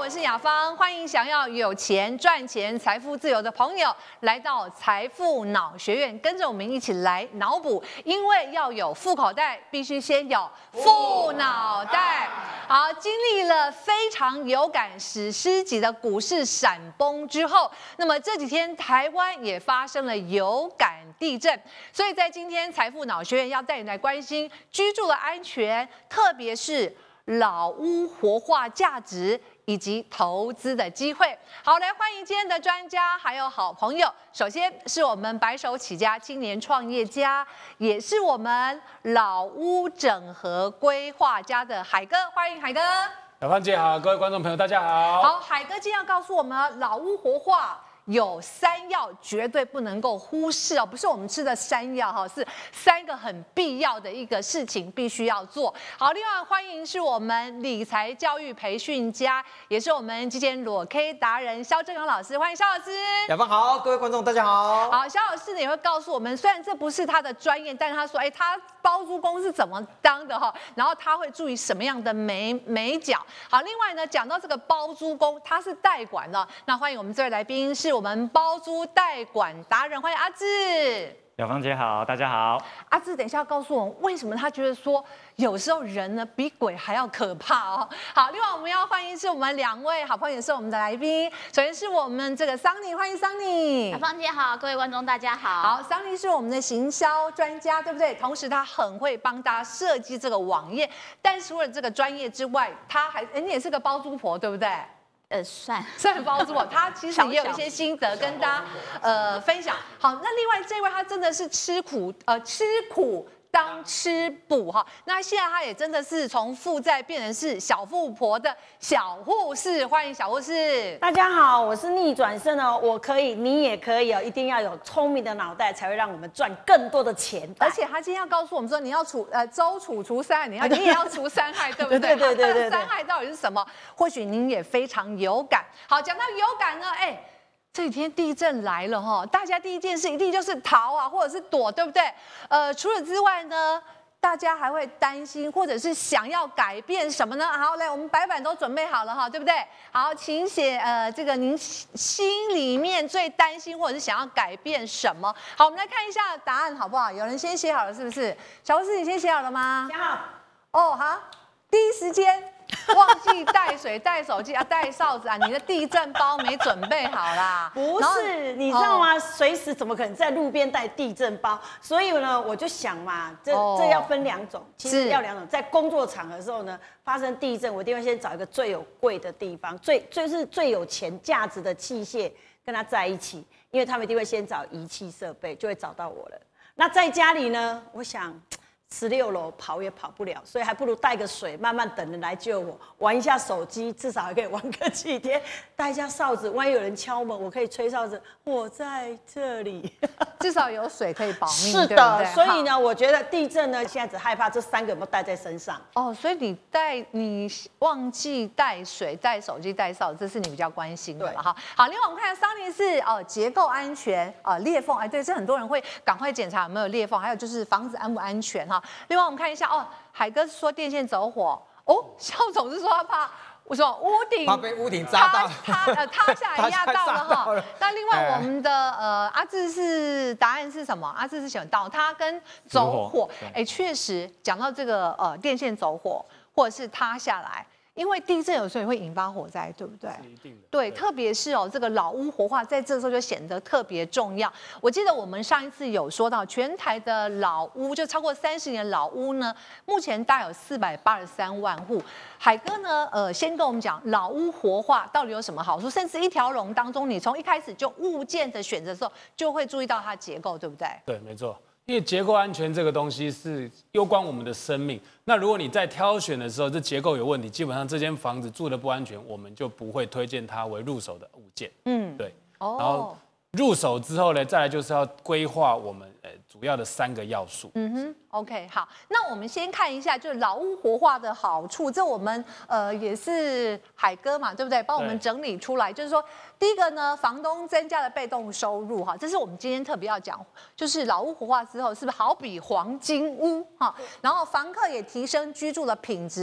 我是雅芳，欢迎想要有钱赚钱、财富自由的朋友来到财富脑学院，跟着我们一起来脑补。因为要有富口袋，必须先有富脑袋。好，经历了非常有感史诗级的股市闪崩之后，那么这几天台湾也发生了有感地震，所以在今天财富脑学院要带你来关心居住的安全，特别是老屋活化价值以及投资的机会。好，来欢迎今天的专家还有好朋友。首先是我们白手起家青年创业家，也是我们老屋整合规划家的海哥，欢迎海哥。 小芳姐好，各位观众朋友大家好。 好，海哥今天要告诉我们老屋活化有3要绝对不能够忽视哦，不是我们吃的山药哈，是3个很必要的一个事情必须要做。好，另外欢迎是我们理财教育培训家，也是我们基建裸 K 达人肖正刚老师，欢迎肖老师。 雅芳好，各位观众大家好。 好，肖老师呢也会告诉我们，虽然这不是他的专业，但是他说，他包租公是怎么当的哈，然后他会注意什么样的美角。好，另外呢，讲到这个包租公，他是代管的，那欢迎我们这位来宾是我们包租代管达人，欢迎阿志。 小芳姐好，大家好。 阿志，等一下要告诉我们为什么他觉得说有时候人呢比鬼还要可怕哦。好，另外我们要欢迎是我们2位好朋友，也是我们的来宾。首先是我们这个桑尼，欢迎桑尼。 小芳姐好，各位观众大家好。 好，桑尼是我们的行销专家，对不对？同时他很会帮大家设计这个网页，但除了这个专业之外，他还你也是个包租婆，对不对？算包租婆，他其实也有一些心得跟大家分享。好，那另外这位他真的是吃苦当吃补哈，那现在他也真的是从负债变成是小富婆的小护士，欢迎小护士。 大家好，我是逆转胜哦，我可以，你也可以哦，一定要有聪明的脑袋，才会让我们赚更多的钱。 而且他今天要告诉我们说，你要周除3害，你也要除3害，对不对？ 对。 3害到底是什么？或许您也非常有感。好，讲到有感呢，这几天地震来了哈，大家第一件事一定就是逃啊，或者是躲，对不对？除了之外呢，大家还会担心，或者是想要改变什么呢？好，来，我们白板都准备好了哈，对不对？好，请写这个您心里面最担心或者是想要改变什么？好，我们来看一下答案好不好？有人先写好了是不是？小护士，你先写好了吗？ 写好。 哦，好，第一时间。忘记带水、带手机啊、带哨子啊！你的地震包没准备好啦。 不是，你知道吗？随时怎么可能在路边带地震包？所以呢，我就想嘛，这要分2种，其实要2种。在工作场合的时候呢，发生地震，我一定会先找一个最有贵的地方，最有钱价值的器械跟他在一起，因为他们一定会先找仪器设备，就会找到我了。那在家里呢，我想。16楼跑也跑不了，所以还不如带个水，慢慢等人来救我，玩一下手机，至少还可以玩个几天。带一下哨子，万一有人敲门，我可以吹哨子，我在这里， 至少有水可以保命。 是的，对对，所以呢，我觉得地震呢，现在只害怕这3个有没有带在身上。 哦，所以你忘记带水、带手机、带哨子，这是你比较关心的了哈。好，另外我们看桑尼是结构安全裂缝，对，这很多人会赶快检查有没有裂缝，还有就是房子安不安全哈。另外我们看一下海哥说电线走火肖总是说他怕我说屋顶怕被屋顶砸到， 塌下来压到了哈。那另外我们的阿志是答案是什么？阿志是选倒塌跟走火。确实讲到这个电线走火或者是塌下来。因为地震有时候也会引发火灾，对不对？ 是一定的。 对，特别是这个老屋活化，在这时候就显得特别重要。我记得我们上一次有说到，全台的老屋就超过30年老屋呢，目前大概有483万户。海哥呢，先跟我们讲老屋活化到底有什么好处，甚至一条龙当中，你从一开始就物件的选择的时候，就会注意到它结构，对不对？ 对，没错。因为结构安全这个东西是攸关我们的生命。那如果你在挑选的时候，这结构有问题，基本上这间房子住的不安全，我们就不会推荐它为入手的物件。对。然后入手之后呢，再来就是要规划我们主要的3个要素。 OK， 好，那我们先看一下，就是老屋活化的好处，这我们也是海哥嘛，对不对？帮我们整理出来，就是说，第一个呢，房东增加了被动收入哈，这是我们今天特别要讲，就是老屋活化之后，是不是好比黄金屋哈？然后房客也提升居住的品质。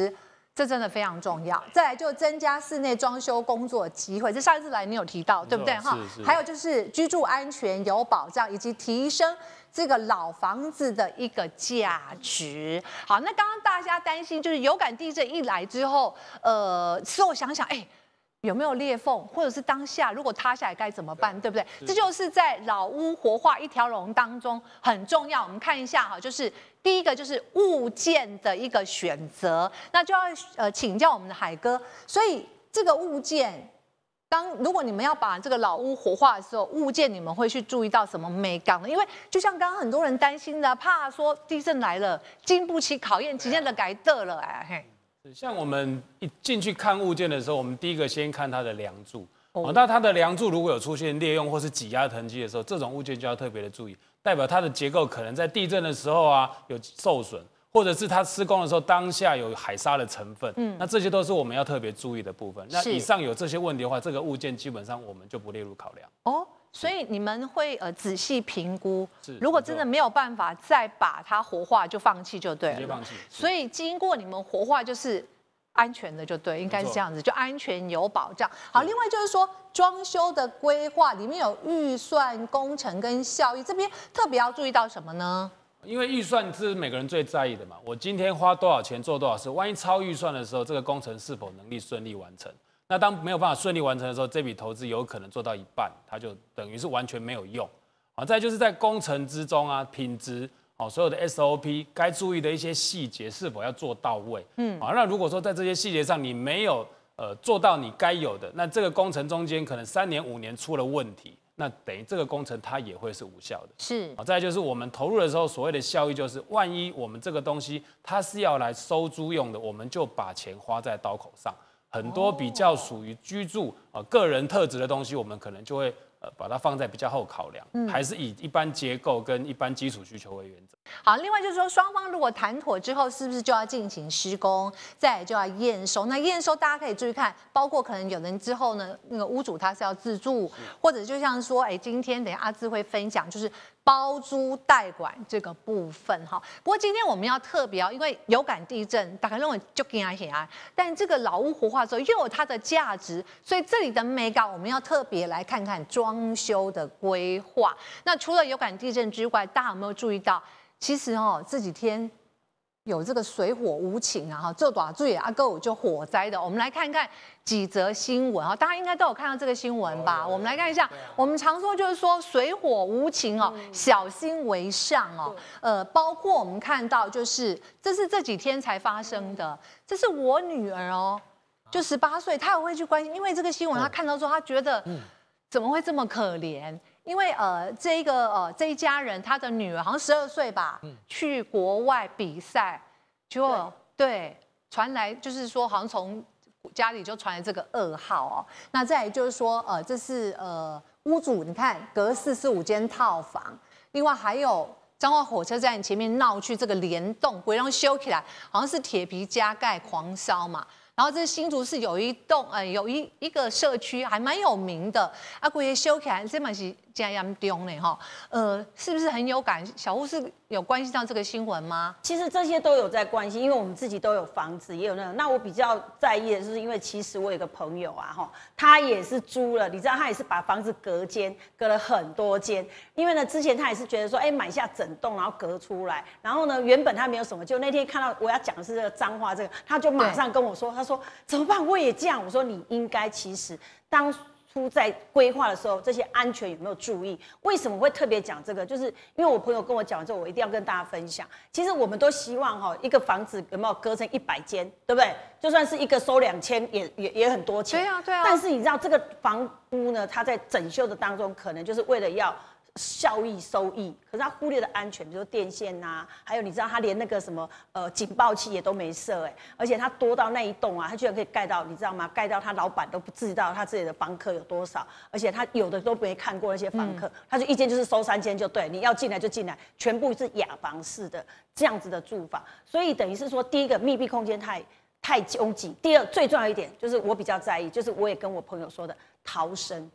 这真的非常重要。再来就增加室内装修工作机会，这上一次来你有提到，对不对哈？还有就是居住安全有保障，以及提升这个老房子的一个价值。好，那刚刚大家担心就是有感地震一来之后，事后想想，有没有裂缝，或者是当下如果塌下来该怎么办，对不对？这就是在老屋活化一条龙当中很重要。我们看一下哈，就是第一个就是物件的一个选择，那就要请教我们的海哥。所以这个物件，如果你们要把这个老屋活化的时候，物件你们会去注意到什么美感呢？因为就像刚刚很多人担心的，怕说地震来了经不起考验，直接的改得了嘿。 像我们一进去看物件的时候，我们第一个先看它的梁柱。那它的梁柱如果有出现裂用或是挤压痕迹的时候，这种物件就要特别的注意，代表它的结构可能在地震的时候有受损，或者是它施工的时候当下有海沙的成分。那这些都是我们要特别注意的部分。那以上有这些问题的话，这个物件基本上我们就不列入考量。 所以你们会仔细评估，如果真的没有办法再把它活化，就放弃就对了。 直接放弃。 所以经过你们活化就是安全的就对，应该是这样子，就安全有保障。好，另外就是说装修的规划里面有预算、工程跟效益，这边特别要注意到什么呢？ 因为预算是每个人最在意的嘛，我今天花多少钱做多少事，万一超预算的时候，这个工程是否能力顺利完成？那当没有办法顺利完成的时候，这笔投资有可能做到一半，它就等于是完全没有用。再就是在工程之中品质所有的 SOP 该注意的一些细节是否要做到位。那如果说在这些细节上你没有做到你该有的，那这个工程中间可能3年5年出了问题，那等于这个工程它也会是无效的。 是。 再来就是我们投入的时候，所谓的效益就是，万一我们这个东西它是要来收租用的，我们就把钱花在刀口上。很多比较属于居住个人特质的东西，我们可能就会把它放在比较后考量，还是以一般结构跟一般基础需求为原则。 好，另外就是说，双方如果谈妥之后，是不是就要进行施工，再来就要验收？那验收大家可以注意看，包括可能有人之后呢，那个屋主他是要自住，或者就像说，今天等一下阿志会分享，就是包租代管这个部分哈。不过今天我们要特别因为有感地震，大家认为就惊啊，但这个老屋活化之后又有它的价值，所以这里的美感我们要特别来看看装修的规划。那除了有感地震之外，大家有没有注意到？其实这几天有这个水火无情这大水阿哥就火灾的，我们来看看几则新闻大家应该都有看到这个新闻吧？我们来看一下，我们常说就是说水火无情小心为上包括我们看到就是这是这几天才发生的，这是我女儿就18岁，她也会去关心，因为这个新闻她看到之后，她觉得怎么会这么可怜？因为这一家人，他的女儿好像12岁吧，去国外比赛，结果对传来就是说，好像从家里就传来这个噩耗那再来就是说，这是屋主，你看隔45间套房，另外还有彰化火车站前面闹去这个联动，鬼让修起来，好像是铁皮加盖狂烧嘛。然后这新竹市有一栋有一个社区还蛮有名的，规个修起来这嘛是真严重呢是不是很有感？小护士有关系到这个新闻吗？ 其实这些都有在关心，因为我们自己都有房子，也有那种。那我比较在意的是，因为其实我有个朋友他也是租了，你知道他也是把房子隔间，隔了很多间。因为呢，之前他也是觉得说，买下整栋然后隔出来，然后呢，原本他没有什么，就那天看到我要讲的是这个彰化这个，他就马上跟我说，他说怎么办？我也这样。我说你应该其实当初在规划的时候，这些安全有没有注意？为什么会特别讲这个？就是因为我朋友跟我讲完之后，我一定要跟大家分享。其实我们都希望一个房子有没有隔成100间，对不对？就算是一个收2000，也很多钱。 对啊。 但是你知道这个房屋呢，它在整修的当中，可能就是为了要效益收益，可是他忽略了安全，比如说电线还有你知道他连那个什么警报器也都没设而且他多到那一栋他居然可以盖到，你知道吗？盖到他老板都不知道他自己的房客有多少，而且他有的都没看过那些房客，他就一间就是收3间就对，你要进来就进来，全部是雅房式的这样子的住房，所以等于是说，第一个密闭空间太拥挤，第二最重要一点就是我比较在意，就是我也跟我朋友说的逃生。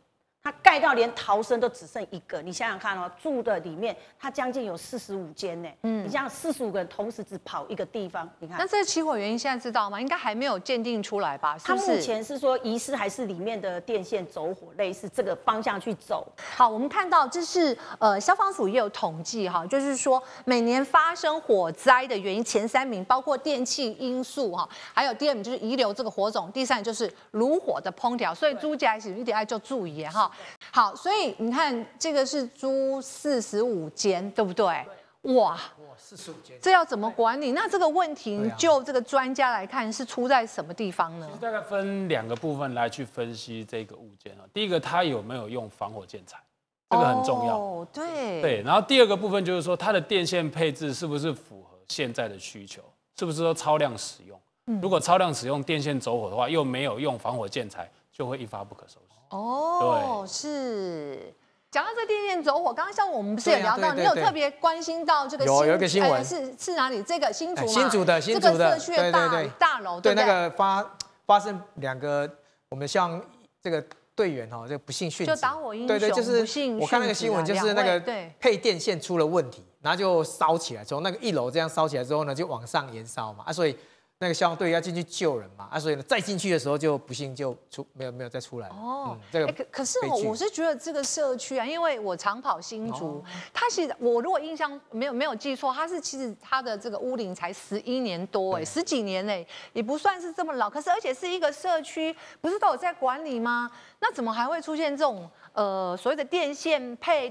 它盖到连逃生都只剩1个，你想想看哦，住的里面它将近有45间呢。你这样45个人同时只跑一个地方，你看。 那这个起火原因现在知道吗？应该还没有鉴定出来吧？是不是？ 它目前是说疑似还是里面的电线走火，类似这个方向去走。 好，我们看到这是消防署也有统计哈，就是说每年发生火灾的原因前3名包括电器因素哈，还有第2名就是遗留这个火种，第3就是炉火的烹调，所以租家是一定要就注意哈。好，所以你看这个是租45间，对不对？哇 ，45间， 这要怎么管理？那这个问题就这个专家来看是出在什么地方呢？ 大概分2个部分来去分析这个物件啊。第一个，它有没有用防火建材，这个很重要。 哦，对。 对，然后第2个部分就是说，它的电线配置是不是符合现在的需求，是不是说超量使用？如果超量使用电线走火的话，又没有用防火建材，就会一发不可收拾。 哦，是。讲到这电线走火，刚刚像我们不是也聊到，你有特别关心到这个有一个新闻是哪里？这个新竹嘛， 新竹的这个社区的大楼， 对，那个发生2个我们像这个队员哈，这个不幸殉职， 就打火英雄， 对，就是我看那个新闻，就是那个配电线出了问题，然后就烧起来，从那个1楼这样烧起来之后呢，就往上延烧嘛，所以那个消防队要进去救人嘛，所以呢再进去的时候就不幸就没有再出来了。哦，这个可是我是觉得这个社区啊，因为我常跑新竹，它其实我如果印象没有记错，其实它的这个屋龄才11年多10几年哎，也不算是这么老。可是而且是一个社区，不是都有在管理吗？那怎么还会出现这种所谓的电线配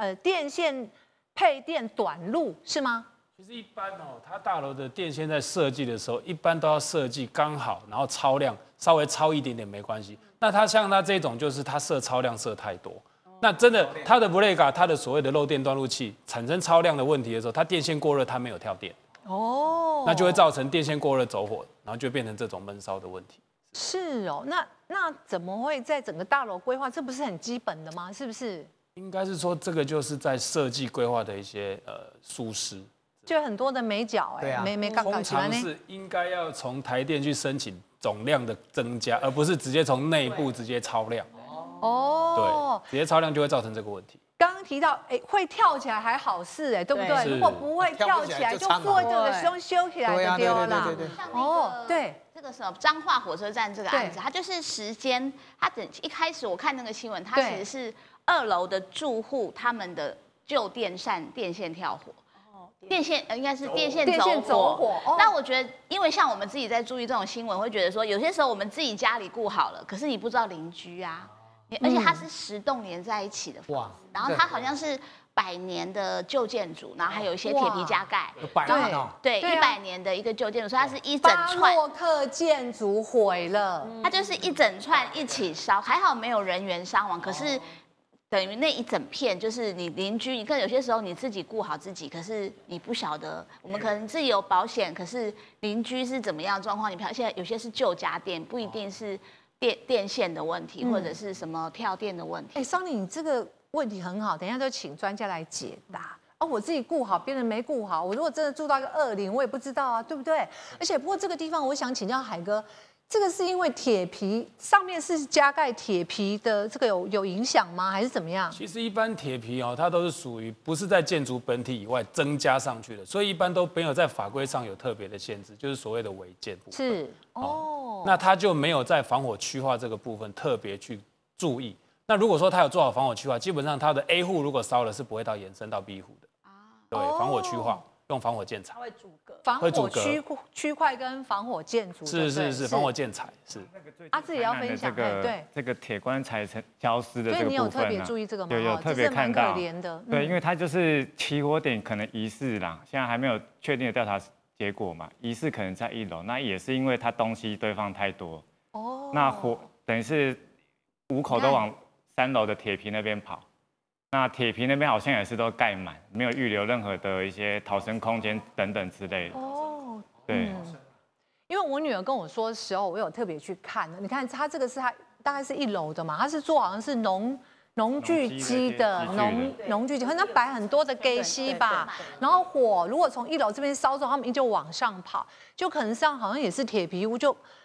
电短路是吗？ 其实一般哦，它大楼的电线在设计的时候，一般都要设计刚好，然后超量，稍微超一点点没关系。那它像它这种，就是它设超量设太多，那真的它的布雷嘎，它的所谓的漏电断路器产生超量的问题的时候，它电线过热，它没有跳电，那就会造成电线过热走火，然后就变成这种闷烧的问题。 是哦，那怎么会在整个大楼规划？这不是很基本的吗？是不是？ 应该是说这个就是在设计规划的一些疏失。 就有很多的美角没刚通常是应该要从台电去申请总量的增加，而不是直接从内部直接超量。哦，对，直接超量就会造成这个问题。 刚刚提到，会跳起来还好事对不对？如果不会跳起来，就负这个胸修起来就丢了。 哦，对，这个什么彰化火车站这个案子，它就是时间，它一开始我看那个新闻，它其实是2楼的住户他们的旧电线跳火。电线应该是电线走火。那我觉得，因为像我们自己在注意这种新闻，会觉得说，有些时候我们自己家里顾好了，可是你不知道邻居啊，而且它是10栋连在一起的房子，然后它好像是100年的旧建筑，然后还有一些铁皮加盖，对，100年的一个旧建筑，所以它是一整串巴洛克建筑毁了， 它就是一整串一起烧，还好没有人员伤亡，可是。等于那一整片就是你邻居，你看有些时候你自己顾好自己，可是你不晓得，我们可能自己有保险，可是邻居是怎么样的状况？你现在有些是旧家电，不一定是电线的问题，或者是什么跳电的问题。 桑尼，你这个问题很好，等一下就请专家来解答。我自己顾好，别人没顾好，我如果真的住到一个恶邻，我也不知道啊，对不对？而且不过这个地方，我想请教海哥。这个是因为铁皮上面是加盖铁皮的，这个有影响吗？还是怎么样？ 其实一般铁皮它都是属于不是在建筑本体以外增加上去的，所以一般都没有在法规上有特别的限制，就是所谓的违建部分。 是那它就没有在防火区划这个部分特别去注意。那如果说它有做好防火区划，基本上它的 A 户如果烧了是不会到延伸到 B 户的。对，防火区划。用防火建材， 它会阻隔防火区块跟防火建筑， 是防火建材是。 自己要分享对这个铁棺材消失的这个部分， 所以你有特别注意这个吗？ 有特别看到， 可怜的。 对，因为它就是起火点可能疑似啦，现在还没有确定的调查结果嘛，疑似可能在1楼，那也是因为它东西堆放太多，那火等于是5口都往3楼的铁皮那边跑。那铁皮那边好像也是都盖满，没有预留任何的一些逃生空间等等之类的。对。 因为我女儿跟我说的时候，我有特别去看的。你看，它这个是它大概是1楼的嘛，它是做好像是农具机的农具机，可能摆很多的给息吧。然后火如果从1楼这边烧走，他们就往上跑，就可能上好像也是铁皮屋就。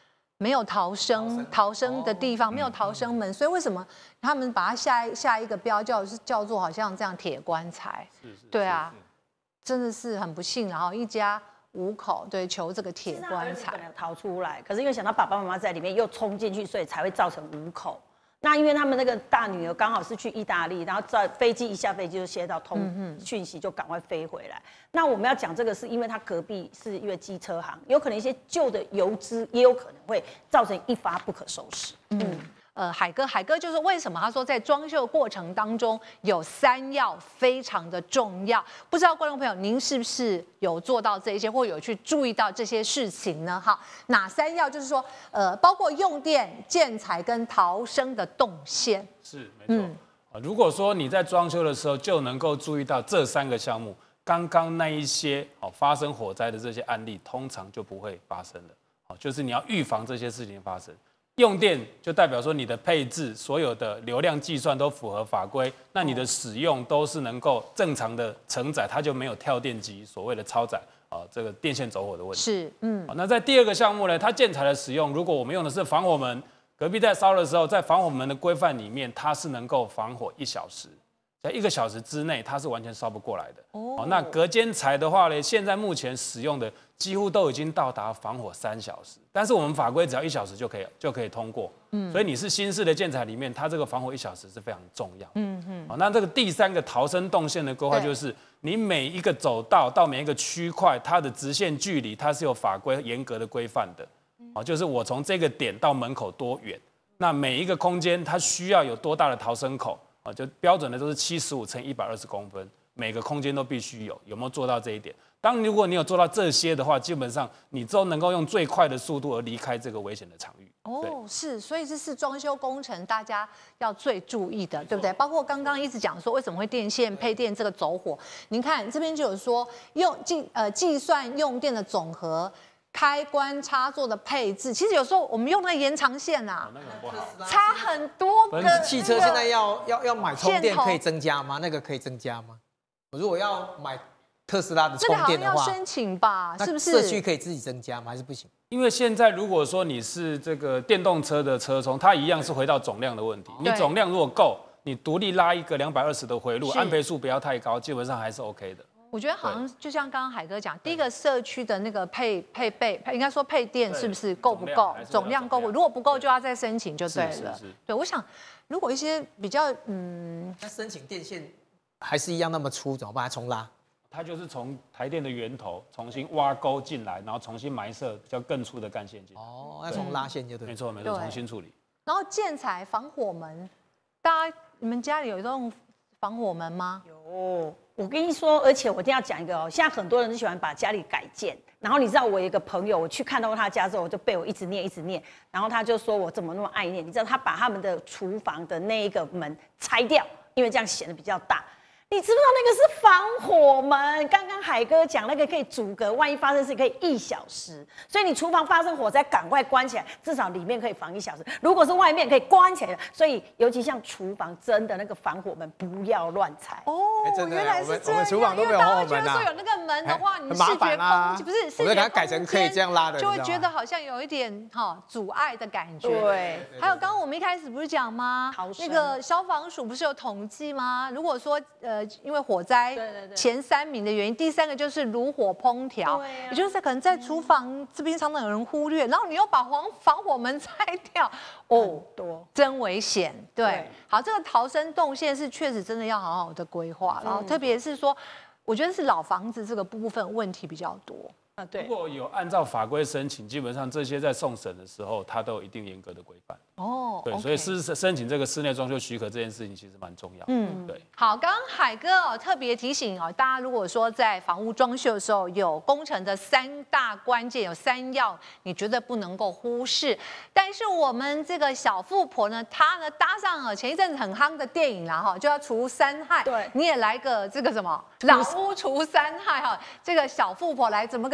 没有逃生的地方，没有逃生门，所以为什么他们把它下一个标叫做好像这样铁棺材？对啊，真的是很不幸，然后一家5口对求这个铁棺材， 逃出来，可是因为想到爸爸妈妈在里面又冲进去，所以才会造成5口。那因为他们那个大女儿刚好是去意大利，然后在飞机一下飞机就接到讯息，就赶快飞回来。那我们要讲这个，是因为他隔壁是因为机车行，有可能一些旧的油脂也有可能会造成一发不可收拾。 海哥就是为什么他说在装修过程当中有3要非常的重要，不知道观众朋友您是不是有做到这些，或有去注意到这些事情呢？好，哪3要？就是说，包括用电、建材跟逃生的动线。 是没错。如果说你在装修的时候就能够注意到这3个项目，刚刚那一些发生火灾的这些案例，通常就不会发生了。就是你要预防这些事情发生。用电就代表说你的配置所有的流量计算都符合法规，那你的使用都是能够正常的承载，它就没有跳电机所谓的超载这个电线走火的问题。 是， 那在第2个项目呢，它建材的使用，如果我们用的是防火门，隔壁在烧的时候，在防火门的规范里面，它是能够防火1小时。在1个小时之内，它是完全烧不过来的。那隔间材的话呢，现在目前使用的几乎都已经到达防火3小时，但是我们法规只要1小时就可以通过。所以你是新式的建材里面，它这个防火1小时是非常重要。那这个第3个逃生动线的规划就是，你每一个走道到每一个区块，它的直线距离它是有法规严格的规范的。就是我从这个点到门口多远，那每一个空间它需要有多大的逃生口。就标准的都是75乘120公分，每个空间都必须有没有做到这一点？如果你有做到这些的话，基本上你都能够用最快的速度而离开这个危险的场域。 是，所以这是装修工程大家要最注意的，对不对？包括刚刚一直讲说为什么会电线配电这个走火，您看这边就有说计算用电的总和。开关插座的配置，其实有时候我们用那个延长线啊，差很多个。 汽车现在要买充电可以增加吗？那个可以增加吗？我如果要买特斯拉的充电的话， 这个好像要申请吧？是不是？ 社区可以自己增加吗？还是不行？ 因为现在如果说你是这个电动车的车充，它一样是回到总量的问题。你总量如果够，你独立拉一个220的回路，安培数不要太高，基本上还是 OK 的。 我觉得好像就像刚刚海哥讲，第一个社区的那个配备，应该说配电是不是够不够？总量够不？如果不够，就要再申请就对了。对，我想如果一些比较那申请电线还是一样那么粗，怎么办？重拉？ 它就是从台电的源头重新挖沟进来，然后重新埋设比较更粗的干线进来。 要重拉线就对。 没错，重新处理。 然后建材防火门，大家你们家里有用防火门吗？ 有。我跟你说，而且我一定要讲一个哦，现在很多人都喜欢把家里改建。然后你知道，我有一个朋友，我去看到他家之后，我就被我一直念，然后他就说我怎么那么爱念？你知道他把他们的厨房的那一个门拆掉，因为这样显得比较大。你知不知道那个是防火门？刚刚海哥讲那个可以阻隔，万一发生事可以1小时，所以你厨房发生火灾赶快关起来，至少里面可以防1小时。如果是外面可以关起来，所以尤其像厨房真的那个防火门不要乱拆。 原来是这样。 我们厨房都没有防火门啊。 因为大家觉得说有那个门的话，你视觉空不是视觉空间， 我们给它改成可以这样拉的， 就会觉得好像有一点阻碍的感觉。 对。 还有刚刚我们一开始不是讲吗？那个消防署不是有统计吗？如果说因为火灾。前3名的原因，第3个就是炉火烹调，也就是可能在厨房这边常常有人忽略，然后你又把防火门拆掉，真危险。对，好，这个逃生动线是确实真的要好好的规划，然后特别是说，我觉得是老房子这个部分问题比较多。 如果有按照法规申请，基本上这些在送审的时候，它都有一定严格的规范。对，所以申请这个室内装修许可这件事情其实蛮重要。对。好， 刚刚海哥特别提醒大家如果说在房屋装修的时候有工程的3大关键，有3要，你绝对不能够忽视。但是我们这个小富婆呢，她呢搭上前一阵子很夯的电影啦就要除3害。 对， 你也来个这个什么老屋除3害这个小富婆来怎么个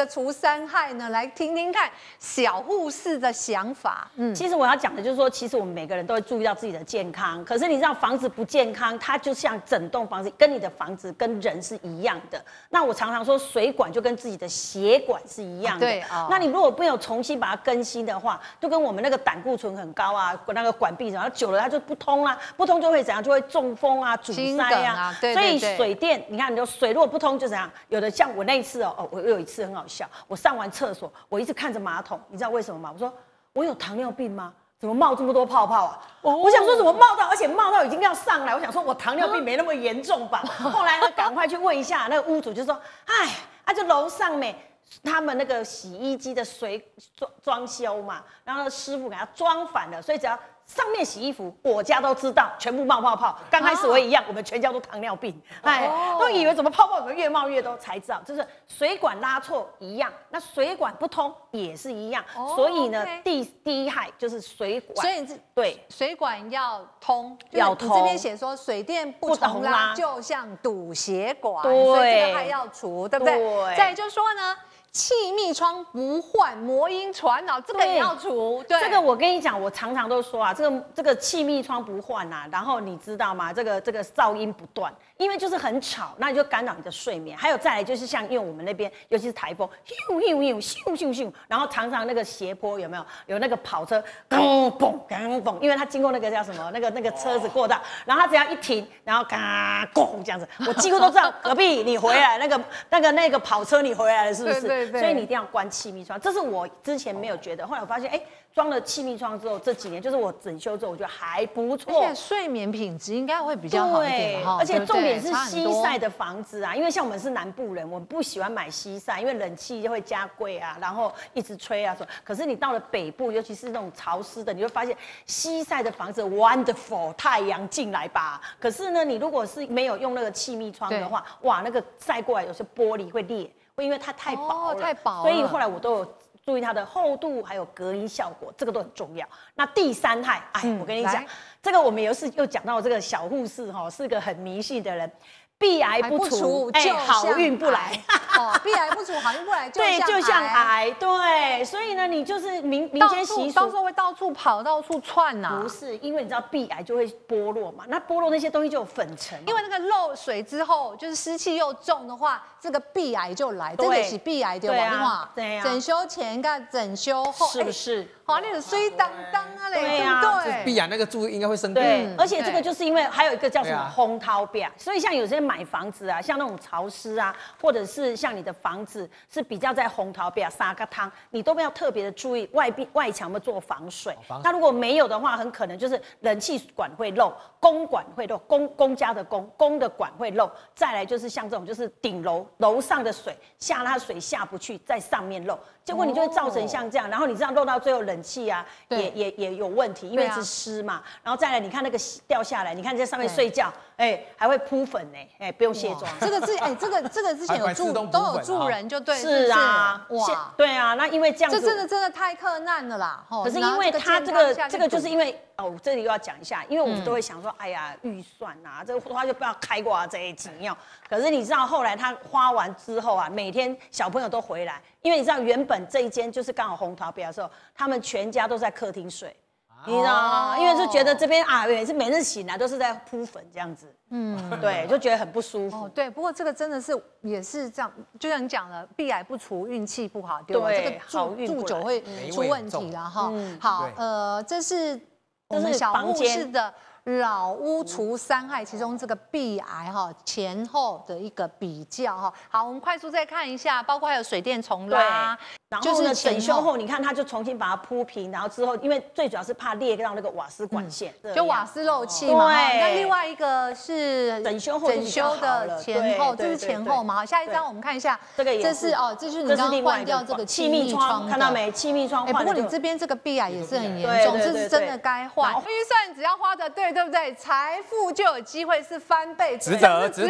除三害呢？来听听看小护士的想法。 其实我要讲的就是说，其实我们每个人都会注意到自己的健康，可是你知道房子不健康，它就像整栋房子跟你的房子跟人是一样的。那我常常说，水管就跟自己的血管是一样的。对啊。那你如果没有重新把它更新的话，就跟我们那个胆固醇很高啊，那个管壁然后久了它就不通啦，不通就会怎样？就会中风啊、阻塞啊。对。所以水电，你看，你就水如果不通就怎样？有的像我那一次我有一次很好笑，我上完厕所，我一直看着马桶，你知道为什么吗？我说我有糖尿病吗？怎么冒这么多泡泡啊？我想说怎么冒到，而且冒到已经要上来，我想说我糖尿病没那么严重吧。后来呢，赶快去问一下那个屋主，就说，哎，就楼上没。他们那个洗衣机的水装修嘛，然后师傅给他装反了，所以只要上面洗衣服，我家都知道，全部冒泡泡。刚开始我也一样，我们全家都糖尿病，都以为怎么泡泡怎么越冒越多，才知道就是水管拉错一样，那水管不通也是一样。所以呢，第一害就是水管。 所以对水管要通， 要通。 你这边写说水电不通拉，就像堵血管，所以这个害要除，对不对？对。再就是说呢。气密窗不换，魔音传脑，这个也要除。对， 这个我跟你讲，我常常都说啊，这个气密窗不换啊，然后你知道吗？这个噪音不断，因为就是很吵，那你就干扰你的睡眠。还有再来就是像因为我们那边，尤其是台风，咻，然后常常那个斜坡有没有？有那个跑车，嘣，因为它经过那个叫什么，那个车子过道，然后它只要一停，然后嘎嘣这样子，我几乎都知道隔壁你回来，那个跑车你回来了是不是？对。所以你一定要关气密窗，这是我之前没有觉得，后来我发现，装了气密窗之后，这几年就是我整修之后，我觉得还不错， 而且睡眠品质应该会比较好一点哈。 而且重点是西晒的房子啊，因为像我们是南部人，我们不喜欢买西晒，因为冷气就会加贵啊，然后一直吹啊。可是你到了北部，尤其是那种潮湿的，你会发现西晒的房子 wonderful， 太阳进来吧。可是呢，你如果是没有用那个气密窗的话，哇，那个晒过来有些玻璃会裂。因为它太薄了，所以后来我都有注意它的厚度，还有隔音效果，这个都很重要。那第三害，我跟你讲，这个我们又讲到这个小护士是个很迷信的人。避癌不除，好运不来。 避癌不除，好运不来， 对，就像癌，对。所以呢，你就是民间习俗， 到时候会到处跑，到处窜呐。 不是，因为你知道避癌就会剥落嘛，那剥落那些东西就有粉尘。 因为那个漏水之后，就是湿气又重的话，这个避癌就来，这个是避癌的话，对啊，整修前跟整修后， 是不是？ 那个水当当啊嘞， 对啊，避癌那个猪应该会生病。对， 而且这个就是因为还有一个叫什么烘陶壁，所以像有些买房子啊，像那种潮湿啊，或者是像你的房子是比较在烘陶壁撒个汤，你都要特别的注意外墙有没有做防水。那如果没有的话，很可能就是冷气管会漏，公管会漏，公家的公的管会漏。再来就是像这种就是顶楼上的水它水下不去，在上面漏，结果你就会造成像这样，然后你这样漏到最后冷气啊也有问题，因为是湿嘛。然后再来你看那个掉下来，你看在上面睡觉，还会铺粉呢，不用卸妆。 这个之前都有助人就对， 是啊，哇，对啊，那因为这样子， 这真的太克难了啦。 可是因为它这个就是因为这里又要讲一下，因为我们都会想说，哎呀，预算啊，这个花就不要开过这一集哦。可是你知道后来他花完之后啊，每天小朋友都回来，因为你知道原本这一间就是刚好烘陶壁的时候，他们全家都在客厅睡。你知道吗？因为就觉得这边也是每日醒来都是在铺粉这样子，对，就觉得很不舒服。 对，不过这个真的是也是这样，就像你讲的，避癌不除，运气不好，对吧？这个住久会出问题了哈。好，这是我们小护士的老屋除三害，其中这个避癌前后的一个比较哈。好，我们快速再看一下，包括还有水电重拉。 然后呢，整修后你看，他就重新把它铺平，然后之后，因为最主要是怕裂到那个瓦斯管线， 就瓦斯漏气嘛。 对。 那另外一个是整修的前后，这是前后嘛。好，下一张我们看一下，这是这是你刚刚换掉这个气密窗， 看到没？气密窗换。 不过你这边这个壁癌也是很严重，这是真的该换。预算只要花得对，对不对？财富就有机会是翻倍， 值得。 为什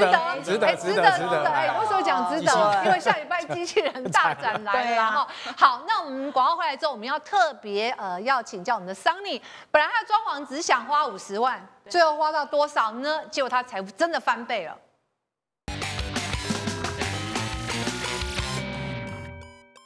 么讲值得？因为下礼拜机器人大展来了哈。好，那我们广告回来之后，我们要特别要请教我们的桑尼。本来他的装潢只想花50万，最后花到多少呢？结果他财富真的翻倍了。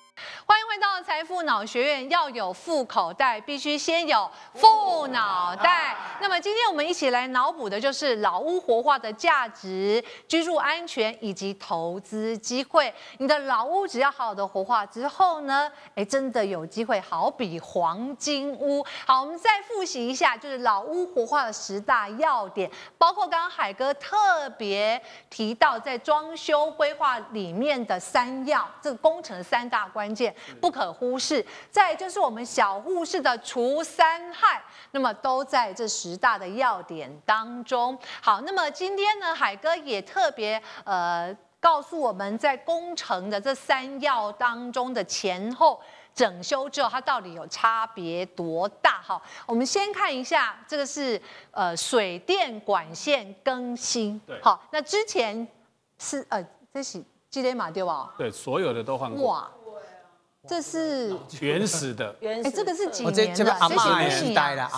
财富脑学院要有富口袋，必须先有富脑袋。那么今天我们一起来脑补的就是老屋活化的价值、居住安全以及投资机会。你的老屋只要好好的活化之后呢，真的有机会好比黄金屋。好，我们再复习一下，就是老屋活化的10大要点，包括刚刚海哥特别提到在装修规划里面的3要，这个工程的3大关键不可忽视。再来就是我们小户式的除3害，那么都在这10大的要点当中。好，那么今天呢，海哥也特别告诉我们在工程的这3要当中的前后整修之后，它到底有差别多大？哈，我们先看一下，这个是水电管线更新。对，好，那之前是这是基雷马对吧？ 对，所有的都换过。哇， 这是原始的。 这个是几年的？ 阿嬷的时代了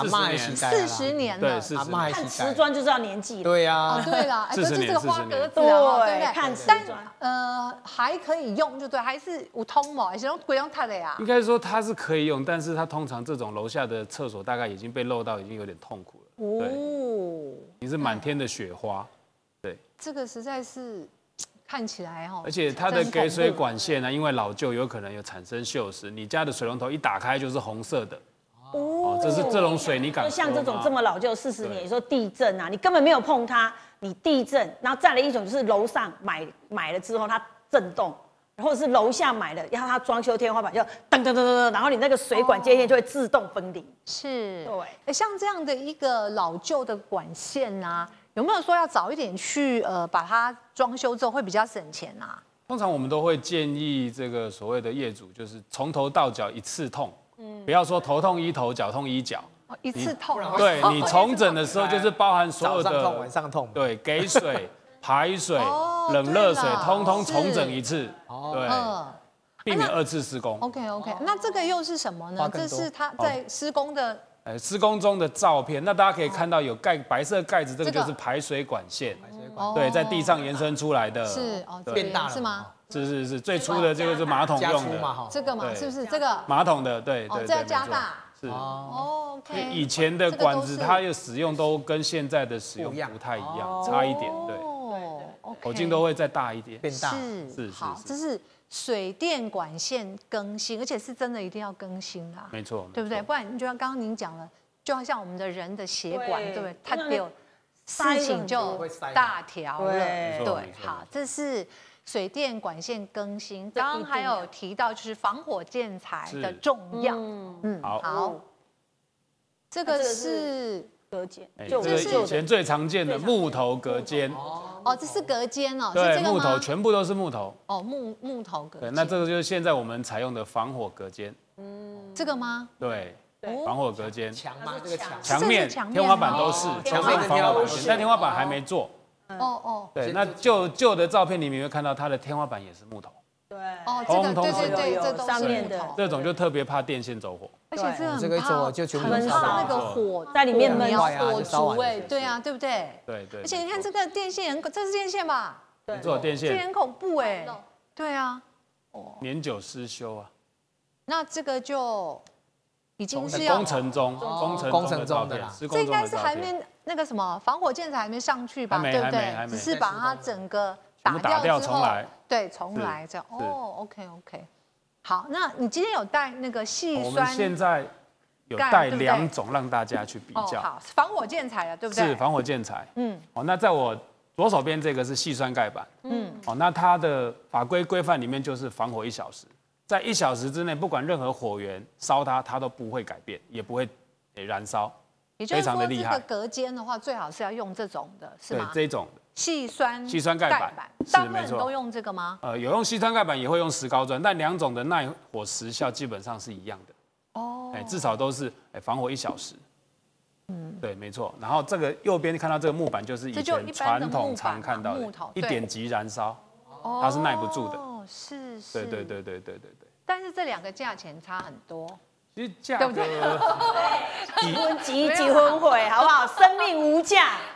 ，40年了。 对， 阿嬷看瓷砖就知道年纪了。 对呀， 对啦，可是这个花格子对不对？ 看瓷砖， 还可以用，就对，还是有通嘛，还是用鬼用它的呀？ 应该说它是可以用，但是它通常这种楼下的厕所大概已经被漏到，已经有点痛苦了。哦，你是满天的雪花，对， 这个实在是。看起来哈， 而且它的给水管线呢，因为老旧，有可能有产生锈蚀。你家的水龙头一打开就是红色的，这是这种水你敢？ 就像这种这么老旧40年，你说地震啊，你根本没有碰它，你地震，然后再来一种就是楼上买了之后它震动，或者是楼下买了，然后它装修天花板就噔噔噔噔，然后你那个水管接线就会自动分离。 是， 对， 像这样的一个老旧的管线啊。有没有说要早一点去把它装修之后会比较省钱啊？ 通常我们都会建议这个所谓的业主，就是从头到脚一次痛，不要说头痛医头，脚痛医脚， 一次痛。 对，你重整的时候就是包含所有的早上痛晚上痛， 对，给水、排水、冷热水，通通重整一次，对，避免2次施工。 OK， 那这个又是什么呢？这是它在施工的。 施工中的照片，那大家可以看到有白色盖子，这个就是排水管线，对，在地上延伸出来的， 是变大了是吗？ 是，最初的这个是马桶用的， 这个嘛，是不是这个马桶的？对， 这要加大， 是 ，OK。 以前的管子它的使用都跟现在的使用不太一样，差一点，对，口径都会再大一点， 变大， 是，好，这是。水电管线更新，而且是真的一定要更新啦， 没错， 对不对？不然你就像刚刚您讲了，就好像我们的人的血管，对不对？它有事情就大条了，对。好，这是水电管线更新。刚刚还有提到就是防火建材的重要，好，这个是隔间， 这是以前最常见的木头隔间。 这是隔间哦， 对，木头全部都是木头。 木头隔间。 对，那这个就是现在我们采用的防火隔间。 这个吗？ 对，防火隔间。 墙吗？这个墙面、天花板都是墙面防火隔间，但天花板还没做。对，那旧的照片里面会看到它的天花板也是木头。 对， 对，这都上面的。 这种就特别怕电线走火。 而且这个一走就全部很怕那个火在里面闷火烛对啊，对不对？ 对。 而且你看这个电线这是电线吧？ 对，做电线。 这很恐怖哎。对啊。 年久失修啊。 那这个就已经是要工程中的啦。 这应该是还没那个什么防火建材还没上去吧？对不对？只是把它整个打掉之后，对，重来这样。OK。好，那你今天有带那个细酸？ 我们现在有带2种让大家去比较。 好，防火建材啊，对不对？ 是防火建材。那在我左手边这个是细酸盖板。那它的法规规范里面就是防火1小时，在1小时之内，不管任何火源烧它都不会改变，也不会燃烧。 也就是说，这个隔间的话，最好是要用这种的，是吗？ 对，这种的。 细酸盖板， 大部分人都用这个吗？ 有用细酸盖板，也会用石膏砖，但2种的耐火时效基本上是一样的。至少都是防火1小时。对，没错。然后这个右边看到这个木板，就是以前传统常看到的1点级燃烧，它是耐不住的。 是。 对。 但是这2个价钱差很多。 其实价格几分急几分毁，好不好？生命无价。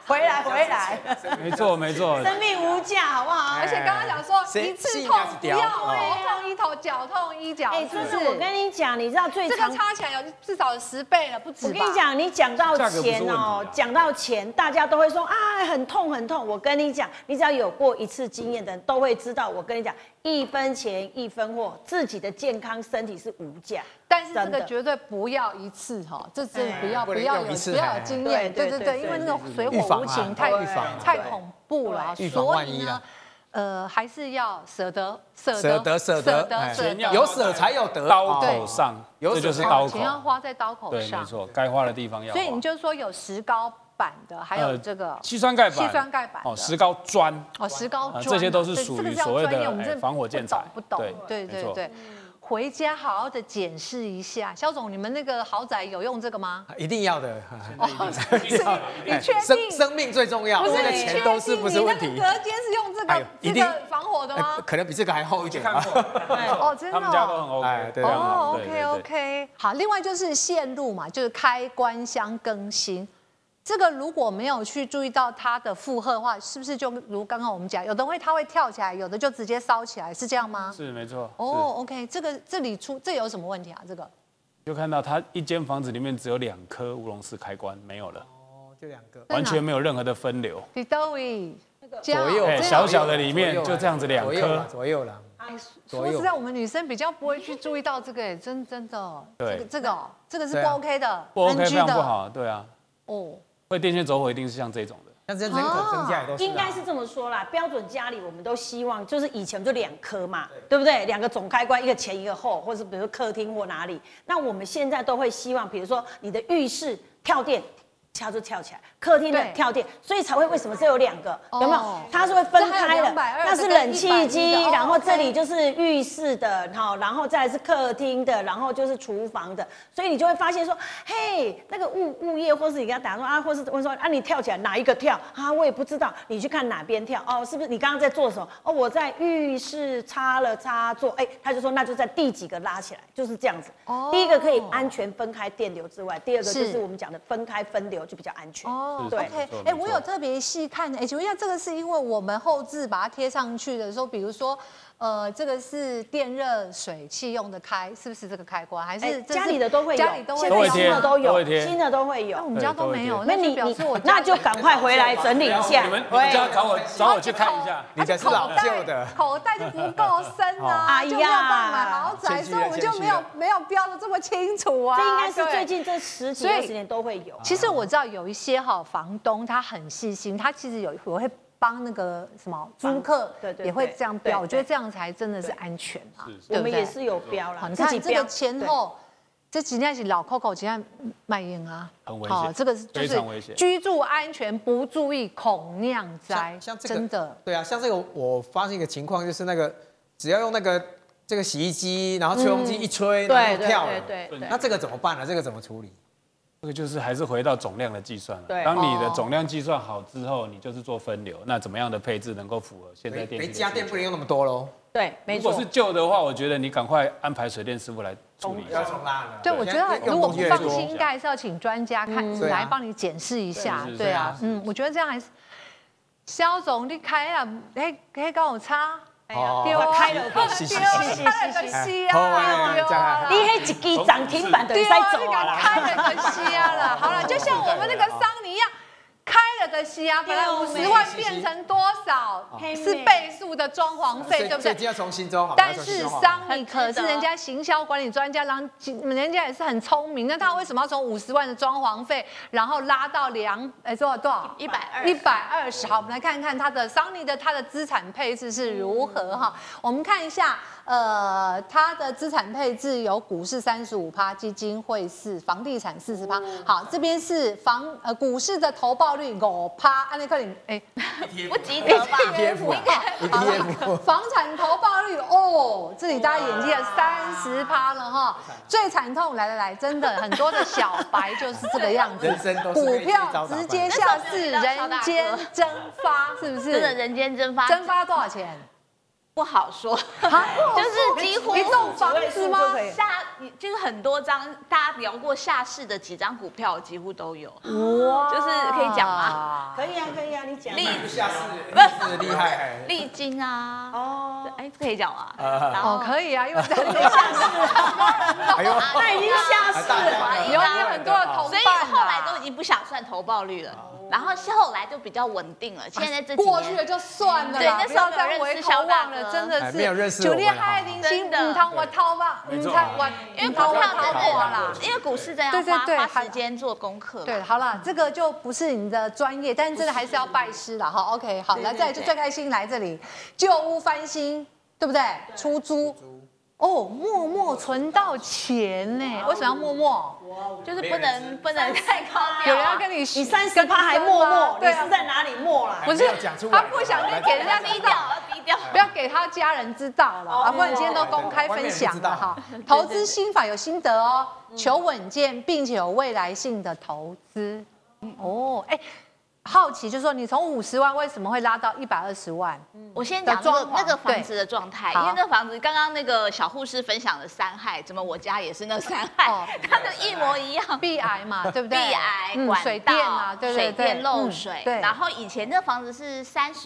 回来， 没错没错， 生命无价，好不好？ 而且刚刚讲说一次痛不要头痛一头，脚痛一脚， 真的，我跟你讲，你知道最这个差起来有至少有10倍了，不止。 我跟你讲，你讲到钱哦，讲到钱，大家都会说啊很痛很痛。我跟你讲，你只要有过一次经验的人都会知道。我跟你讲，1分钱1分货，自己的健康身体是无价。 但是这个绝对不要一次哈，这真的不要有经验，对，因为那个水火无情太恐怖了，所以呢，还是要舍得， 有舍才有得， 刀口上，这就是刀口， 钱要花在刀口上， 对，没错，该花的地方要花。 所以你就说有石膏板的，还有这个硒酸钙板， 哦，石膏砖， 石膏砖， 这些都是属于所谓的防火建材， 不懂，对。回家好好的检视一下，肖总，你们那个豪宅有用这个吗？ 一定要的。 你确定？ 生命最重要， 不是钱都是不是问题。 你那个隔间是用这个防火的吗？ 可能比这个还厚一点。 哦，真的。 他们家都很 OK。 对哦 ，OK。好，另外就是线路嘛，就是开关箱更新。这个如果没有去注意到它的负荷的话，是不是就如刚刚我们讲，有的它会跳起来，有的就直接烧起来，是这样吗？ 是没错。 哦 ，OK， 这有什么问题啊？这个就看到它一间房子里面只有2颗乌龙式开关，没有了。 哦，就2个， 完全没有任何的分流。 左右， 小的里面就这样子2颗左右了。 说实在，我们女生比较不会去注意到这个，真的。 对， 这个是不 OK 的， 不 OK， 非常不好，对啊。 哦。 会电线走火一定是像这种的， 但是人口增加也都是。 应该是这么说啦，标准家里我们都希望，就是以前就2颗嘛，对不对？2个总开关，一个前一个后，或是比如说客厅或哪里。那我们现在都会希望，比如说你的浴室跳电，它就跳起来，客厅的跳电，所以才会为什么这有2个，有没有？它是会分开的，那是冷气机，然后这里就是浴室的，然后再来是客厅的，然后就是厨房的，所以你就会发现说，嘿，那个物业或是你跟他打说啊，或是问说啊，你跳起来哪一个跳啊？我也不知道，你去看哪边跳哦，是不是你刚刚在做什么？哦，我在浴室插了插座，他就说那就在第几个拉起来，就是这样子。第一个可以安全分开电流之外，第二个就是我们讲的分开分流。就比较安全哦，对 ，OK， 我有特别细看，请问一下，这个是因为我们后置把它贴上去的时候，比如说，这个是电热水器用的开，是不是这个开关？还是家里的都会有， 家里都会有，新的都有， 新的都会有。 我们家都没有， 那你表示我那就赶快回来整理一下。 你们家找我去看一下， 你的是老旧的， 口袋就不够深啊，就没有办法买豪宅，所以我们就没有标的这么清楚啊。 这应该是最近这10几20年都会有。 其实我知道有一些房东他很细心，他其实我会帮那个什么租客也会这样标，我觉得这样才真的是安全啊。 我们也是有标啦， 你看这个前后，这几天是老 Coco 今天卖烟啊， 很危险， 这个就是居住安全不注意恐酿灾， 像这个真的。 对啊，像这个我发现一个情况，就是那个只要用这个洗衣机，然后吹风机一吹，然后就跳了， 对， 那这个怎么办呢？这个怎么处理？ 这个就是还是回到总量的计算了。当你的总量计算好之后，你就是做分流。那怎么样的配置能够符合现在电器？ 每家电不能用那么多喽。 对，没错。 如果是旧的话，我觉得你赶快安排水电师傅来处理一下。 要重拉了。 对，我觉得如果不放心，应该还是要请专家来帮你检视一下。对啊，我觉得这样还是。肖总，你开啊，跟我差。 对啊，开了个是啊， 你迄一支涨停板就使走啊啦， 开了个虾了。好了，就像我们那个桑尼一样，开了个虾，本来50万变成多少？是倍数的装潢费，对不对？ 要重新装好。 但是桑尼可是人家行销管理专家，人家也是很聪明。那他为什么要从50万的装潢费，然后拉到多少？120。好，我们来看看桑尼的资产配置是如何哈。我们看一下。它的资产配置有股市35%，基金会房地产40%。好，这边是股市的投报率5%，按那克林不及格吧 ？ETF 房产投报率这里大家眼睛30%了哈。最惨痛，来，真的很多的小白就是这个样子，股票直接下市，人间蒸发，是不是？ 真的人间蒸发， 蒸发多少钱？ 不好说，就是几乎一栋房子吗？ 就是很多张，大家聊过下市的几张股票，几乎都有。哇，就是可以讲吗？ 可以啊，可以啊，你讲。 下是厉害， 丽晶啊，哦，哎，可以讲吗？ 哦，可以啊，因为在那下市，哎呦，那已经下市了， 有很多的同伴， 所以后来都已经不想算投报率了。然后后来就比较稳定了，现在这几年过去了就算了， 对，那时候再回头望了，真的是没有认识九烈害零星五汤我掏吧， 没错， 因为股票真的啦，因为股市真的要花时间做功课。 对，好了，这个就不是你的专业，但是真的还是要拜师了哈。OK， 好，来再来就最开心来这里，旧屋翻新，对不对？出租。哦，默默存到钱呢？为什么要默默？ 就是不能太高调。 有人要跟你， 你30%还默默，你是在哪里默了？ 不是，他不想给人家低调，低调， 不要给他家人知道了，啊，不然你今天都公开分享了哈。投资心法有心得哦，求稳健并且有未来性的投资。哦，哎。好奇就是说，你从50万为什么会拉到120万？ 我先讲那个房子的状态，因为那个房子刚刚那个小护士分享的3害，怎么我家也是那3害，它的一模一样。 壁癌嘛，对不对？ 壁癌、管水电啊，对水电漏水。 对。 然后以前那房子是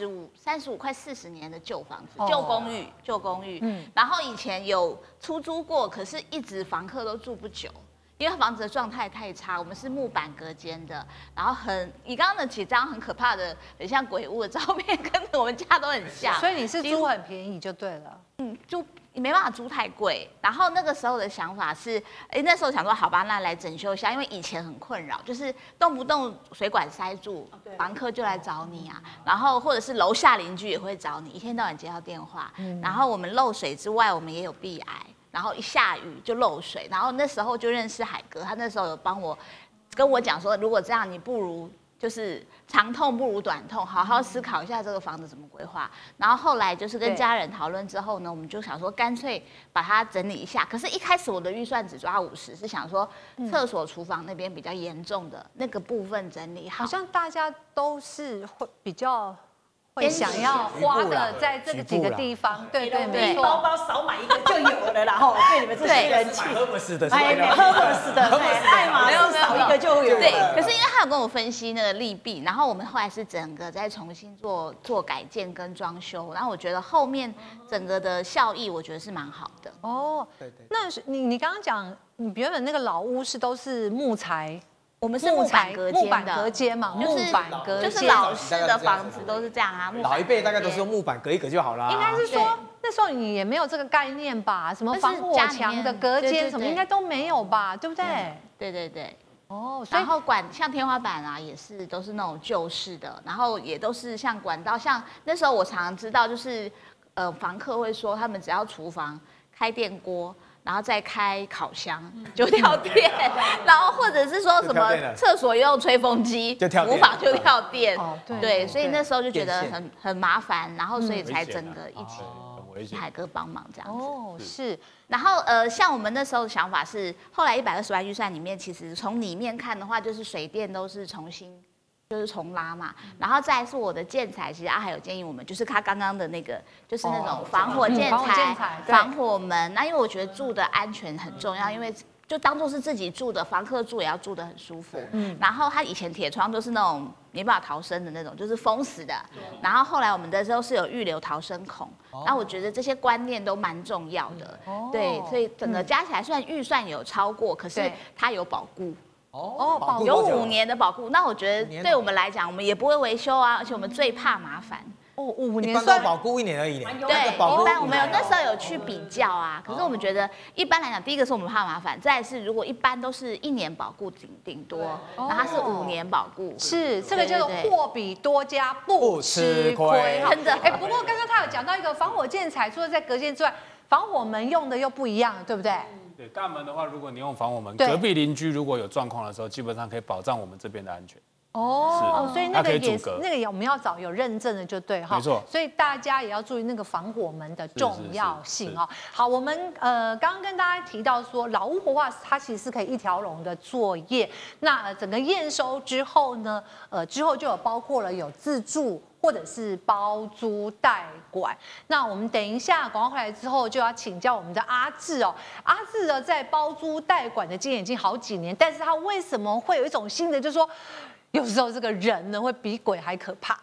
35快40年的旧房子，旧公寓。然后以前有出租过，可是一直房客都住不久。因为房子的状态太差，我们是木板隔间的，然后你刚刚的几张很可怕的，很像鬼屋的照片，跟我们家都很像。 所以你是租很便宜就对了。 租没办法租太贵。然后那个时候的想法是，那时候想说好吧，那来整修一下，因为以前很困扰，就是动不动水管塞住，房客就来找你啊，然后或者是楼下邻居也会找你，一天到晚接到电话。然后我们漏水之外，我们也有壁癌。然后一下雨就漏水，然后那时候就认识海哥，他那时候有跟我讲说，如果这样，你不如就是长痛不如短痛，好好思考一下这个房子怎么规划。然后后来就是跟家人讨论之后呢，我们就想说干脆把它整理一下。可是，一开始我的预算只抓50，是想说厕所、厨房那边比较严重的那个部分整理好。 好像大家都是会比较。会想要花的在这个几个地方，对对没错， 包包少买一个就有了啦，吼，对你们这些人气， 喝不死的， 哎，喝不死的，爱马仕少一个就有了。 对，可是因为他有跟我分析那个利弊，然后我们后来是整个再重新做改建跟装修，然后我觉得后面整个的效益，我觉得是蛮好的。 哦，对对，那你刚刚讲，你原本那个老屋都是木材。 我们是木板隔间嘛，木板隔间， 就是老式的房子都是这样啊。 老一辈大概都是用木板隔一隔就好啦。 应该是说那时候你也没有这个概念吧？什么防火墙的隔间什么应该都没有吧？对不对？ 对对对。 哦， 然后像天花板啊，也是都是那种旧式的，然后也都是像管道，像那时候我常常知道，就是房客会说他们只要厨房开电锅。然后再开烤箱就跳电，然后或者是说什么厕所用吹风机，厨房就跳电，对，所以那时候就觉得很麻烦，然后所以才整个一起海哥帮忙这样子。 哦，是。 然后像我们那时候的想法是，后来120万预算里面，其实从里面看的话，就是水电都是就是重拉嘛，然后再来是我的建材，其实阿海有建议我们，就是他刚刚的那个，就是那种防火建材、防火门。那因为我觉得住的安全很重要，因为就当做是自己住的，房客住也要住得很舒服。然后他以前铁窗都是那种没办法逃生的那种，就是封死的。然后后来我们的时候是有预留逃生孔，那我觉得这些观念都蛮重要的。对，所以整个加起来虽然预算有超过，可是它有保固。有5年的保固，那我觉得对我们来讲，我们也不会维修啊，而且我们最怕麻烦。 5年算保固1年而已。 对，一般我们那时候有去比较啊，可是我们觉得一般来讲，第一个是我们怕麻烦，再来是如果一般都是1年保固顶多，然后它是5年保固。 是这个叫做货比多加不吃亏，真的。不过刚刚他有讲到一个防火建材，除了在隔间之外，防火门用的又不一样，对不对？ 对，大门的话，如果你用防火门，隔壁邻居如果有状况的时候，基本上可以保障我们这边的安全。 所以那个也是那个我们要找有认证的就对哈。 没错。 所以大家也要注意那个防火门的重要性哦。好，我们刚刚跟大家提到说，老屋活化它其实是可以一条龙的作业。那整个验收之后呢，之后就有包括了有自住或者是包租代管。那我们等一下广告回来之后，就要请教我们的阿志哦。阿志呢，在包租代管的经验已经好几年，但是他为什么会有一种新的，就是说有时候这个人呢会比鬼还可怕。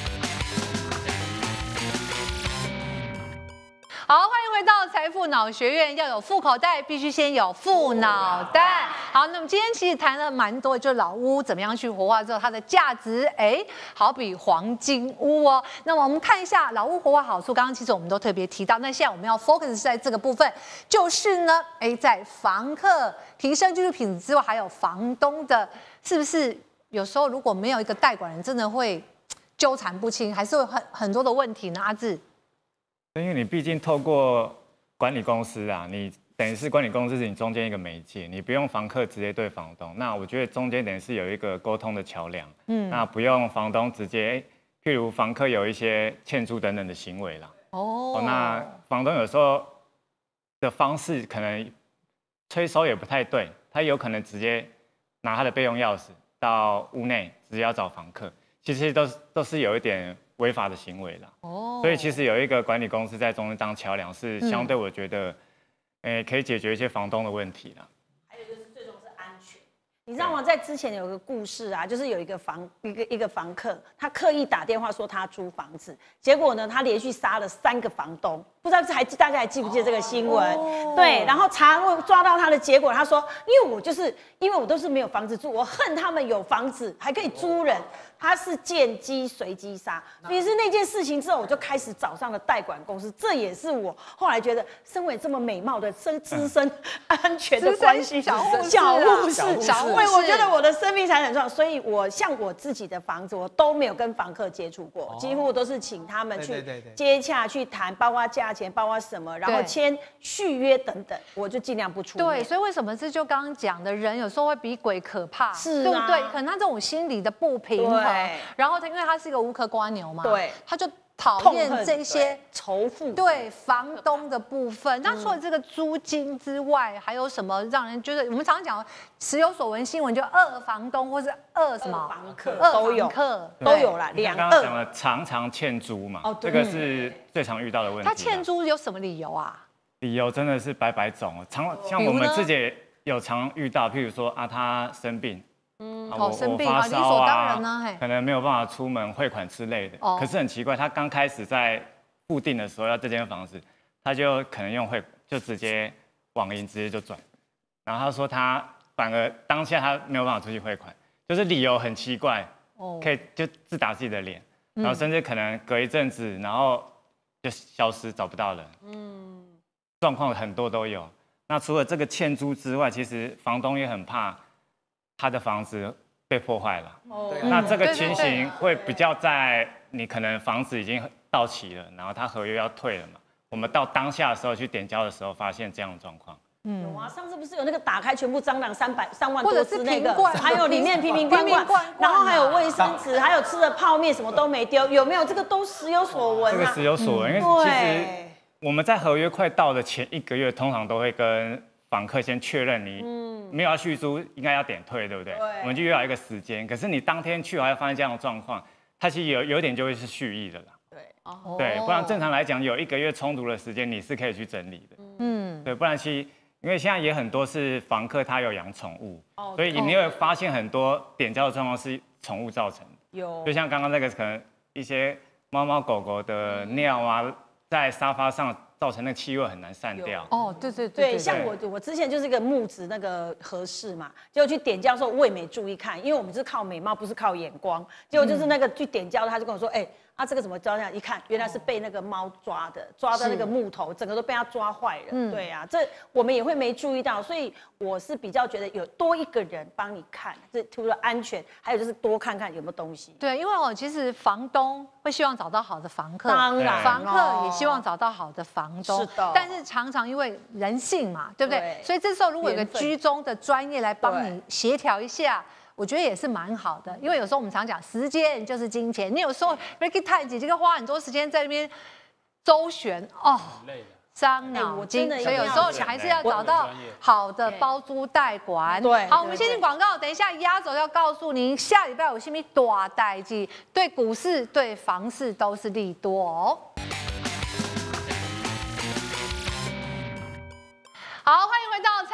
好，欢迎回到财富脑学院。要有富口袋，必须先有富脑袋。好，那么今天其实谈了蛮多，就是老屋怎么样去活化之后，它的价值，好比黄金屋哦。那么我们看一下老屋活化好处，刚刚其实我们都特别提到。那现在我们要 focus 在这个部分，就是呢，在房客提升居住品质之外，还有房东的，是不是有时候如果没有一个代管人，真的会纠缠不清，还是会很多的问题呢？阿志。 因为你毕竟透过管理公司啊，你等于是管理公司是你中间一个媒介，你不用房客直接对房东，那我觉得中间等于是有一个沟通的桥梁，那不用房东直接，譬如房客有一些欠租等等的行为啦，那房东有时候的方式可能催收也不太对，他有可能直接拿他的备用钥匙到屋内直接要找房客，其实都是有一点违法的行为啦，所以其实有一个管理公司在中间当桥梁，是相对我觉得，可以解决一些房东的问题啦。 还有就是最重要是安全，你知道吗？在之前有个故事啊，就是有一个房客，他刻意打电话说他租房子，结果呢，他连续杀了3个房东，不知道大家还记不记得这个新闻？对，然后抓到他的结果，他说，因为我都是没有房子住，我恨他们有房子还可以租人。他是见机随机杀，于是那件事情之后，我就开始找上了代管公司。这也是我后来觉得，身为这么美貌的资深安全的关系小护士，我觉得我的生命才很重要。所以我像我自己的房子，我都没有跟房客接触过，几乎都是请他们去接洽、去谈，包括价钱、包括什么，然后签续约等等，我就尽量不出面。 对，所以为什么就刚刚讲的人有时候会比鬼可怕， 是对不对？可能他这种心理的不平衡。然后因为他是一个无壳瓜牛嘛， 对， 他就讨厌这些仇富， 对房东的部分。那除了这个租金之外，还有什么让人觉得我们常常讲时有所闻新闻，就二房东或是二房客都有啦。 刚刚讲了常欠租嘛，这个是最常遇到的问题。 他欠租有什么理由啊？ 理由真的是百百种，像我们自己也有常遇到，譬如说他生病。 生病啊， 理所当然呢， 可能没有办法出门汇款之类的。可是很奇怪，他刚开始在付定的时候要这间房子，他就可能就直接网银直接就转，然后他说他反而当下他没有办法出去汇款，就是理由很奇怪，可以就自打自己的脸，然后甚至可能隔一阵子，然后就消失找不到人，状况很多都有。那除了这个欠租之外，其实房东也很怕他的房子被破坏了，那这个情形会比较在你可能房子已经到期了，然后他合约要退了嘛，我们到当下的时候去点交的时候，发现这样的状况。 有啊，上次不是有那个打开全部蟑螂3万多只那个，还有里面瓶瓶罐罐，然后还有卫生纸，还有吃的泡面什么都没丢，有没有？这个都时有所闻。 这个时有所闻，因为其实我们在合约快到的前1个月，通常都会跟房客先确认你没有要续租，应该要点退，对不对？我们就约好一个时间。可是你当天去，还会发现这样的状况，它其实有点就会是蓄意的啦。对，不然正常来讲，有1个月充足的时间，你是可以去整理的。对，不然因为现在也很多是房客他有养宠物，所以你会发现很多点交的状况是宠物造成的。就像刚刚那个可能一些猫猫狗狗的尿啊，在沙发上。造成那个气味很难散掉。 对，像我之前就是一个木质那个和室嘛，结果去点交的时候我也没注意看，因为我们是靠美貌，不是靠眼光。结果就是那个去点交的，他就跟我说，这个怎么抓这样？一看原来是被那个猫抓到那个木头，整个都被它抓坏了。对啊，这我们也会没注意到，所以我是比较觉得有多一个人帮你看，这除了安全，还有就是多看看有没有东西。 对，因为其实房东会希望找到好的房客， 当然房客也希望找到好的房东。 是的， 但是常常因为人性嘛，对不对？所以这时候如果有个居中的专业来帮你协调一下。我觉得也是蛮好的，因为有时候我们常讲时间就是金钱，你有时候 Ricky 太姐这个花很多时间在那边周旋伤脑筋，所以有时候你还是要找到好的包租代管。 对， 好，我们先进广告，等一下压轴要告诉您下礼拜有什么大代志，对股市、对房市都是利多哦。好，欢迎回到财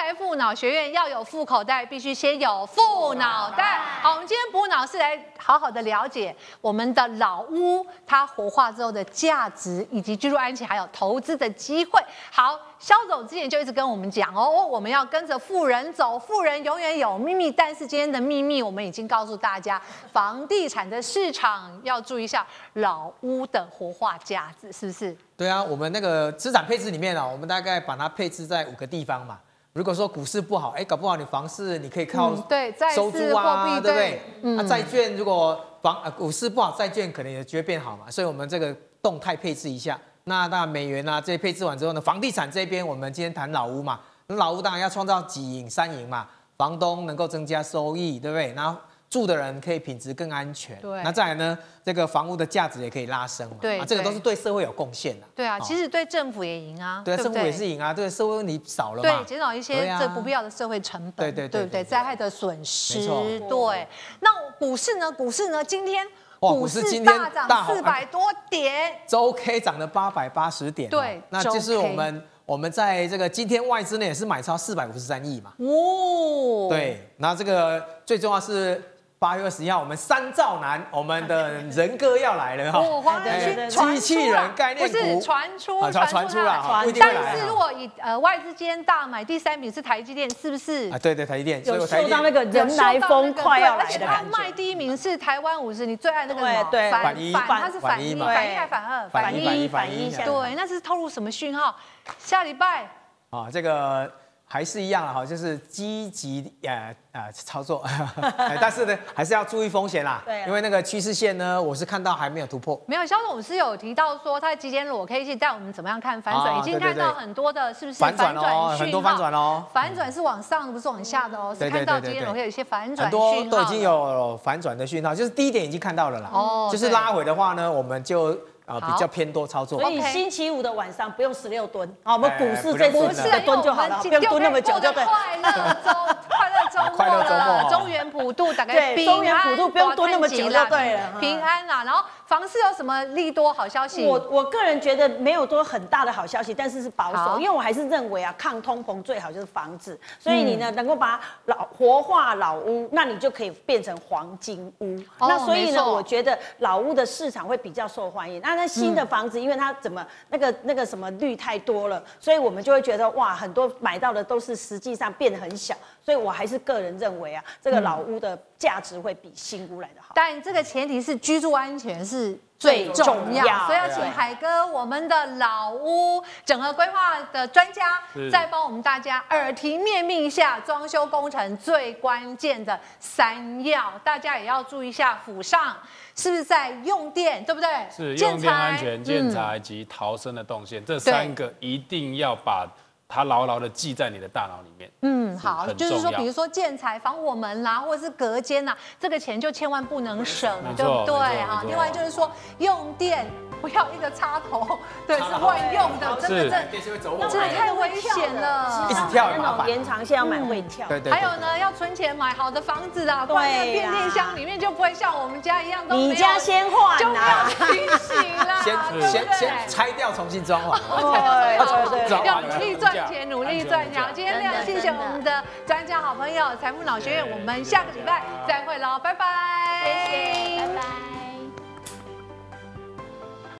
财富脑学院要有富口袋，必须先有富脑袋。好，我们今天补脑是来好好的了解我们的老屋，它活化之后的价值，以及居住安全，还有投资的机会。好，肖总之前就一直跟我们讲哦，我们要跟着富人走，富人永远有秘密。但是今天的秘密，我们已经告诉大家，房地产的市场要注意一下老屋的活化价值，是不是？ 对啊，我们那个资产配置里面啊，我们大概把它配置在5个地方嘛。如果说股市不好，搞不好你房市你可以靠收租啊，对不对？那债券如果股市不好，债券可能也就会变好嘛。所以我们这个动态配置一下。那当然美元啊这些配置完之后呢，房地产这边我们今天谈老屋嘛，那老屋当然要创造几赢3赢嘛，房东能够增加收益，对不对？然后住的人可以品质更安全， 对。 那再来呢，这个房屋的价值也可以拉升嘛， 对， 这个都是对社会有贡献的。 对啊，其实对政府也赢啊， 对，政府也是赢啊，对，社会问题少了嘛， 对，减少一些这不必要的社会成本，对不对？灾害的损失，对。那股市呢？今天股市大涨400多点， 周 K 涨了880点， 对， 那就是我们在这个今天外资呢也是买超453亿嘛，哦，对，那这个最重要是8月21号，我们3兆男，我们的人哥要来了哈，机器人概念股不是传出了，但是如果以外资今天大买第3名是台积电，是不是？ 啊，对，台积电有嗅到那个人来疯快要来的感觉， 而且他卖第1名是台湾50，你最爱那个反它是反一还反二？ 反一， 对，那是透露什么讯号？下礼拜啊，这个。还是一样了哈，就是积极操作，但是呢，还是要注意风险啦。对，因为那个趋势线呢，我是看到还没有突破。 没有，肖总是有提到说，他极简裸 K 线带我们怎么样看反转，已经看到很多的，是不是反转哦？很多反转哦。 反转是往上的，不是往下的哦。是看到极简裸 K 有一些反转讯号，很多都已经有反转的讯号，就是低点已经看到了啦。哦，就是拉回的话呢，我们就。比较偏多操作， 所以星期五的晚上不用16吨，我们股市这次的吨就好了，不用蹲那么久就对。 快乐周末，中原普渡大概中原普渡不用蹲那么久就对了， 平安啦。然后房市有什么利多好消息？ 我个人觉得没有多很大的好消息，但是保守，因为我还是认为啊，抗通膨最好就是房子，所以你呢能够把活化老屋，那你就可以变成黄金屋。那所以呢，我觉得老屋的市场会比较受欢迎。那新的房子，因为它怎么那个什么率太多了，所以我们就会觉得哇，很多买到的都是实际上变得很小。所以我还是个人认为啊，这个老屋的价值会比新屋来得好。 但这个前提是居住安全是最重要，所以要请海哥，我们的老屋整合规划的专家，再帮我们大家耳提面命一下装修工程最关键的3要，大家也要注意一下。府上是不是在用电，对不对？ 是用电安全、建材及逃生的动线，这3个一定要把它牢牢的记在你的大脑里面。 好，就是说，比如说建材、防火门啦，或者是隔间啦，这个钱就千万不能省，对不对啊？另外就是说，用电不要一个插头，对，是万用的，真的太危险了， 一直跳那种延长线要买会跳。 对。 还有呢，要存钱买好的房子啊，放在变电箱里面就不会像我们家一样都没有。 你家先换啊，就没有清洗啦， 先拆掉，重新装潢。 对，要努力赚钱，努力赚钱。今天非常谢谢我们的专家好朋友财富脑学院，我们下个礼拜再会喽，拜拜。 谢谢。